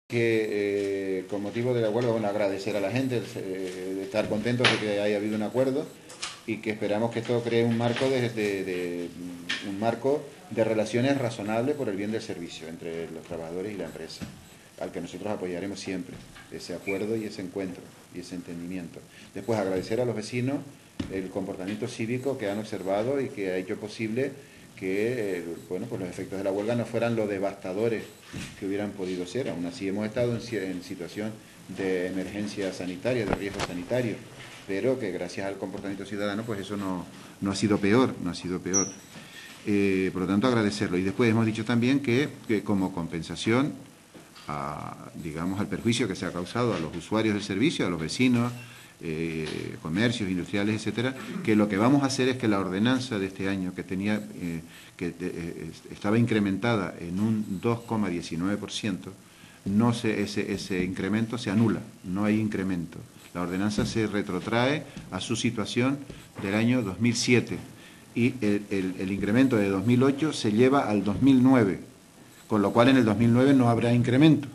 Que con motivo de la huelga, bueno, agradecer a la gente, de estar contentos de que haya habido un acuerdo y que esperamos que esto cree un marco de relaciones razonables por el bien del servicio entre los trabajadores y la empresa, al que nosotros apoyaremos siempre, ese acuerdo y ese encuentro y ese entendimiento. Después agradecer a los vecinos el comportamiento cívico que han observado y que ha hecho posible que bueno, pues los efectos de la huelga no fueran lo devastadores que hubieran podido ser. Aún así hemos estado en situación de emergencia sanitaria, de riesgo sanitario, pero que gracias al comportamiento ciudadano pues eso no ha sido peor, no ha sido peor. Por lo tanto, agradecerlo. Y después hemos dicho también que como compensación digamos, al perjuicio que se ha causado a los usuarios del servicio, a los vecinos, comercios, industriales, etcétera, que lo que vamos a hacer es que la ordenanza de este año que estaba incrementada en un 2,19%, ese incremento se anula, no hay incremento. La ordenanza se retrotrae a su situación del año 2007 y el incremento de 2008 se lleva al 2009, con lo cual en el 2009 no habrá incremento.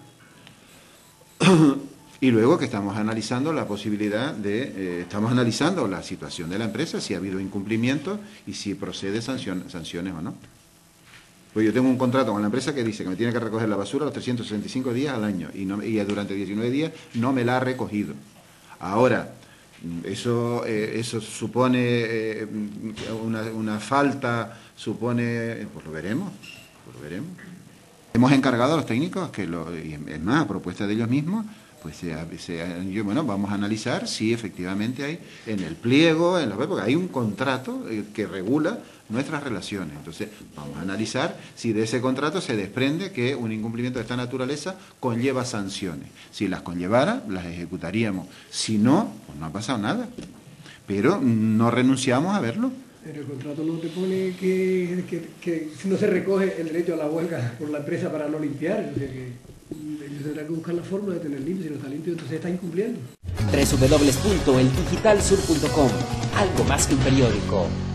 Y luego que estamos analizando la posibilidad estamos analizando la situación de la empresa, si ha habido incumplimiento y si procede sanciones o no. Pues yo tengo un contrato con la empresa que dice que me tiene que recoger la basura los 365 días al año y durante 19 días no me la ha recogido. Ahora, eso supone una falta, supone, pues lo veremos. Hemos encargado a los técnicos, y es más, a propuesta de ellos mismos, pues bueno, vamos a analizar si efectivamente hay en el pliego, porque hay un contrato que regula nuestras relaciones. Entonces, vamos a analizar si de ese contrato se desprende que un incumplimiento de esta naturaleza conlleva sanciones. Si las conllevara, las ejecutaríamos. Si no, pues no ha pasado nada. Pero no renunciamos a verlo. En el contrato no te pone que no se recoge el derecho a la huelga por la empresa para no limpiar. O sea que ellos tendrán que buscar la fórmula de tener limpio. Si no está limpio, entonces está incumpliendo. www.eldigitalsur.com. Algo más que un periódico.